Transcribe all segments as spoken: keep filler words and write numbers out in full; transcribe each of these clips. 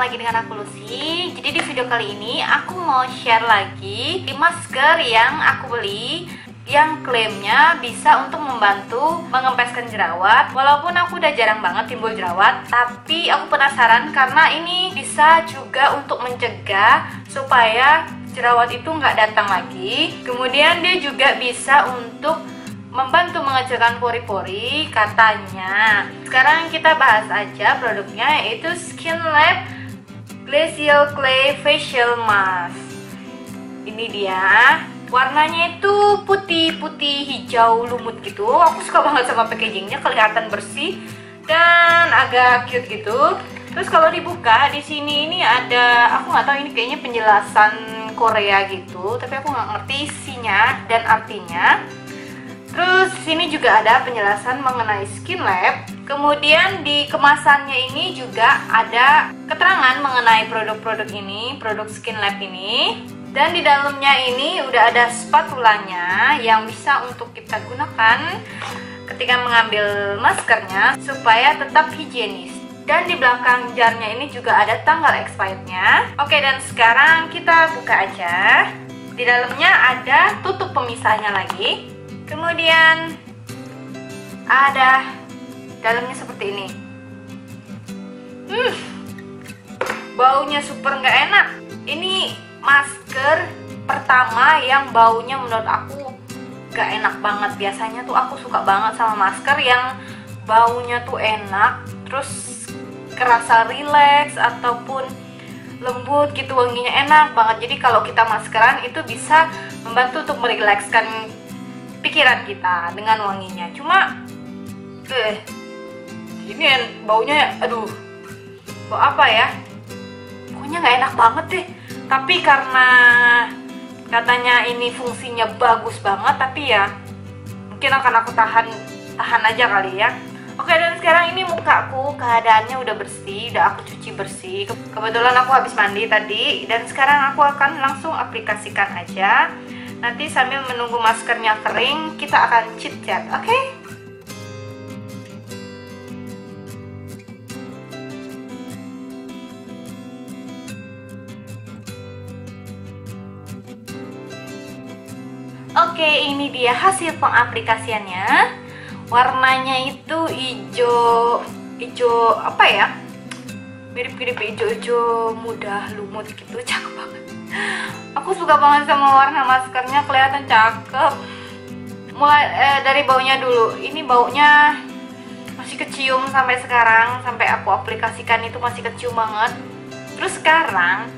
lagi dengan aku Lucy. Jadi di video kali ini aku mau share lagi masker yang aku beli yang klaimnya bisa untuk membantu mengempeskan jerawat. Walaupun aku udah jarang banget timbul jerawat, tapi aku penasaran karena ini bisa juga untuk mencegah supaya jerawat itu nggak datang lagi. Kemudian dia juga bisa untuk membantu mengecilkan pori-pori katanya. Sekarang kita bahas aja produknya, yaitu SkinLab Glacial Clay Facial Mask. Ini dia, warnanya itu putih-putih hijau lumut gitu. Aku suka banget sama packagingnya, kelihatan bersih dan agak cute gitu. Terus kalau dibuka di sini ini ada, aku nggak tahu ini kayaknya penjelasan Korea gitu, tapi aku nggak ngerti isinya dan artinya. Terus sini juga ada penjelasan mengenai SkinLab. Kemudian di kemasannya ini juga ada keterangan mengenai produk-produk ini, produk SkinLab ini. Dan di dalamnya ini udah ada spatulanya yang bisa untuk kita gunakan ketika mengambil maskernya supaya tetap higienis. Dan di belakang jarnya ini juga ada tanggal expirednya. Oke, dan sekarang kita buka aja. Di dalamnya ada tutup pemisahnya lagi. Kemudian ada dalamnya seperti ini. Hmm, baunya super nggak enak. Ini masker pertama yang baunya menurut aku nggak enak banget. Biasanya tuh aku suka banget sama masker yang baunya tuh enak, terus kerasa rileks ataupun lembut gitu, wanginya enak banget. Jadi kalau kita maskeran itu bisa membantu untuk merilekskan pikiran kita dengan wanginya. Cuma eh ini baunya, aduh, bau apa ya, pokoknya nggak enak banget deh. Tapi karena katanya ini fungsinya bagus banget, tapi ya mungkin akan aku tahan tahan aja kali ya. Oke, dan sekarang ini mukaku keadaannya udah bersih, udah aku cuci bersih. Kebetulan aku habis mandi tadi, dan sekarang aku akan langsung aplikasikan aja. Nanti sambil menunggu maskernya kering, kita akan chit-chat, oke? Okay? Oke, ini dia hasil pengaplikasiannya. Warnanya itu hijau, hijau apa ya? Mirip-mirip hijau-hijau muda lumut gitu, cakep banget. Aku suka banget sama warna maskernya, kelihatan cakep. Mulai eh, dari baunya dulu. Ini baunya masih kecium sampai sekarang, sampai aku aplikasikan itu masih kecium banget. Terus sekarang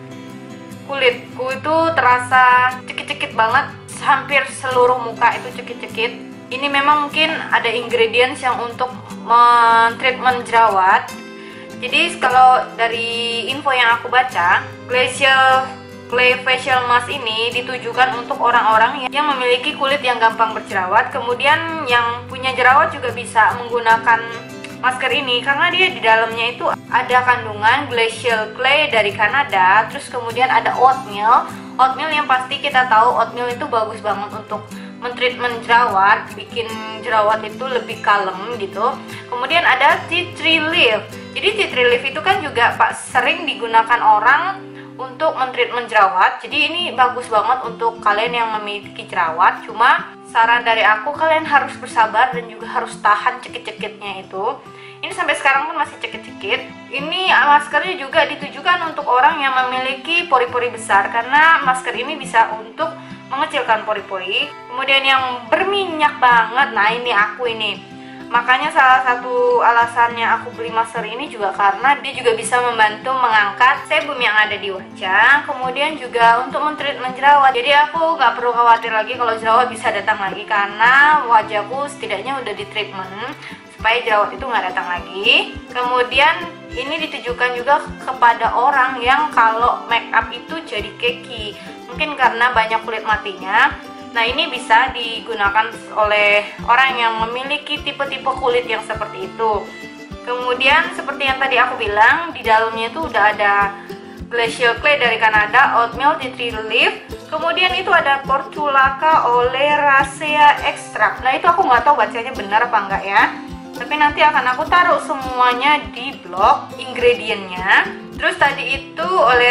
kulitku itu terasa cekit-cekit banget, hampir seluruh muka itu cekit-cekit. Ini memang mungkin ada ingredients yang untuk men-treatment jerawat. Jadi kalau dari info yang aku baca, Glacial Clay Facial Mask ini ditujukan untuk orang-orang yang memiliki kulit yang gampang berjerawat. Kemudian yang punya jerawat juga bisa menggunakan masker ini karena dia di dalamnya itu ada kandungan glacial clay dari Kanada. Terus kemudian ada oatmeal. Oatmeal yang pasti kita tahu oatmeal itu bagus banget untuk mentreatment jerawat, bikin jerawat itu lebih kalem gitu. Kemudian ada tea tree leaf. Jadi tea tree leaf itu kan juga Pak sering digunakan orang untuk mentreatment jerawat. Jadi ini bagus banget untuk kalian yang memiliki jerawat. Cuma saran dari aku, kalian harus bersabar dan juga harus tahan cekit-cekitnya itu. Ini sampai sekarang pun masih cekit-cekit. Ini maskernya juga ditujukan untuk orang yang memiliki pori-pori besar, karena masker ini bisa untuk mengecilkan pori-pori. Kemudian yang berminyak banget, nah ini aku ini. Makanya salah satu alasannya aku beli masker ini juga karena dia juga bisa membantu mengangkat sebum yang ada di wajah. Kemudian juga untuk mentreatment jerawat. Jadi aku nggak perlu khawatir lagi kalau jerawat bisa datang lagi, karena wajahku setidaknya udah di treatment supaya jerawat itu nggak datang lagi. Kemudian ini ditujukan juga kepada orang yang kalau make up itu jadi keki, mungkin karena banyak kulit matinya. Nah, ini bisa digunakan oleh orang yang memiliki tipe-tipe kulit yang seperti itu. Kemudian seperti yang tadi aku bilang, di dalamnya itu udah ada glacial clay dari Kanada, oatmeal, tea tree leaf. Kemudian itu ada portulaca oleracea extract. Nah, itu aku nggak tahu bacanya benar apa enggak ya. Tapi nanti akan aku taruh semuanya di blog ingredientnya. Terus tadi itu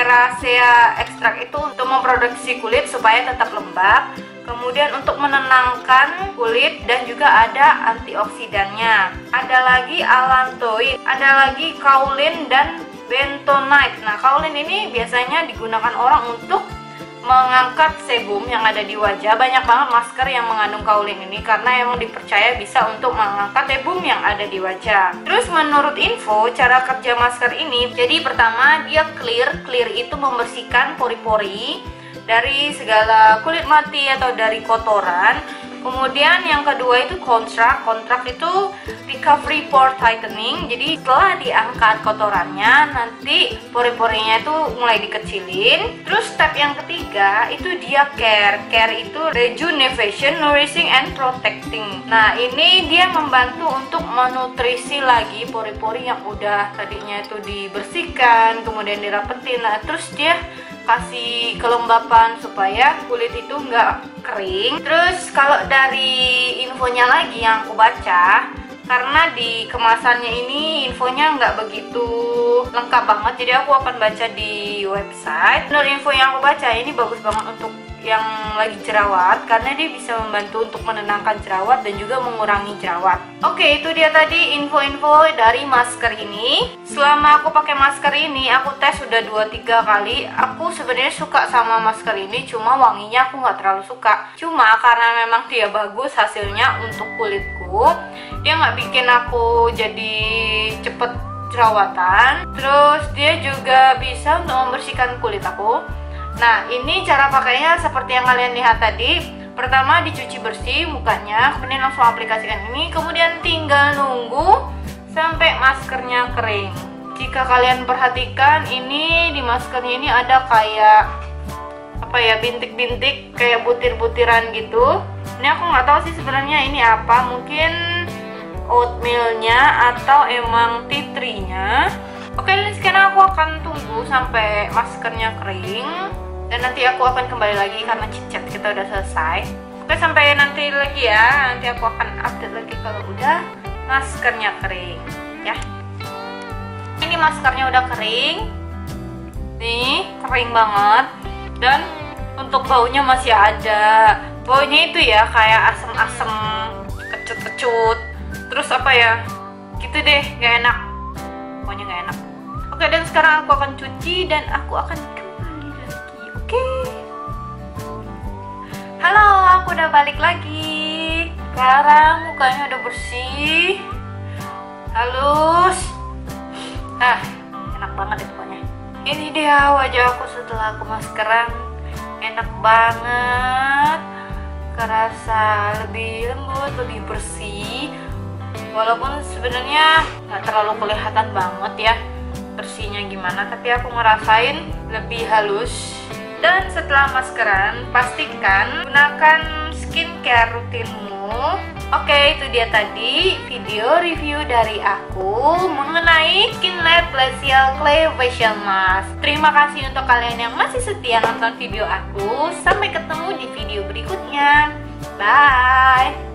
Oleracea ekstrak itu untuk memproduksi kulit supaya tetap lembab, kemudian untuk menenangkan kulit, dan juga ada antioksidannya. Ada lagi allantoin, ada lagi kaolin dan bentonite. Nah, kaolin ini biasanya digunakan orang untuk mengangkat sebum yang ada di wajah. Banyak banget masker yang mengandung kaolin ini karena emang dipercaya bisa untuk mengangkat sebum yang ada di wajah. Terus menurut info cara kerja masker ini, jadi pertama dia clear. Clear itu membersihkan pori-pori dari segala kulit mati atau dari kotoran. Kemudian yang kedua itu contract. Contract itu recovery pore tightening. Jadi setelah diangkat kotorannya, nanti pori-porinya itu mulai dikecilin. Terus step yang ketiga itu dia care. Care itu rejuvenation, nourishing, and protecting. Nah, ini dia membantu untuk menutrisi lagi pori-pori yang udah tadinya itu dibersihkan, kemudian dirapetin. Nah, terus dia kasih kelembapan supaya kulit itu nggak kering. Terus kalau dari infonya lagi yang aku baca, karena di kemasannya ini infonya nggak begitu lengkap banget, jadi aku akan baca di website. Menurut info yang aku baca ini bagus banget untuk yang lagi jerawat karena dia bisa membantu untuk menenangkan jerawat dan juga mengurangi jerawat. Oke, itu dia tadi info-info dari masker ini. Selama aku pakai masker ini, aku tes sudah dua tiga kali. Aku sebenarnya suka sama masker ini, cuma wanginya aku nggak terlalu suka. Cuma karena memang dia bagus hasilnya untuk kulitku, dia nggak bikin aku jadi cepet jerawatan. Terus dia juga bisa untuk membersihkan kulit aku. Nah, ini cara pakainya seperti yang kalian lihat tadi. Pertama dicuci bersih mukanya, kemudian langsung aplikasikan ini, kemudian tinggal nunggu sampai maskernya kering. Jika kalian perhatikan, ini di maskernya ini ada kayak apa ya, bintik-bintik kayak butir-butiran gitu. Ini aku nggak tahu sih sebenarnya ini apa, mungkin oatmealnya atau emang tea tree-nya. Oke, sekarang aku akan tunggu sampai maskernya kering. Dan nanti aku akan kembali lagi karena chit-chat kita udah selesai. Oke, sampai nanti lagi ya. Nanti aku akan update lagi kalau udah maskernya kering ya. Ini maskernya udah kering. Nih, kering banget. Dan untuk baunya masih ada. Baunya itu ya kayak asem-asem, kecut-kecut. Terus apa ya? Gitu deh, gak enak. Pokoknya gak enak. Oke, dan sekarang aku akan cuci dan aku akan Oke, okay. Halo, aku udah balik lagi. Sekarang mukanya udah bersih, halus. Ah, enak banget deh pokoknya. Ini dia wajah aku setelah aku maskeran. Enak banget, kerasa lebih lembut, lebih bersih. Walaupun sebenarnya nggak terlalu kelihatan banget ya bersihnya gimana, tapi aku ngerasain lebih halus. Dan setelah maskeran, pastikan gunakan skincare rutinmu. Oke, itu dia tadi video review dari aku mengenai Skin Lab Glacial Clay Facial Mask. Terima kasih untuk kalian yang masih setia nonton video aku. Sampai ketemu di video berikutnya. Bye!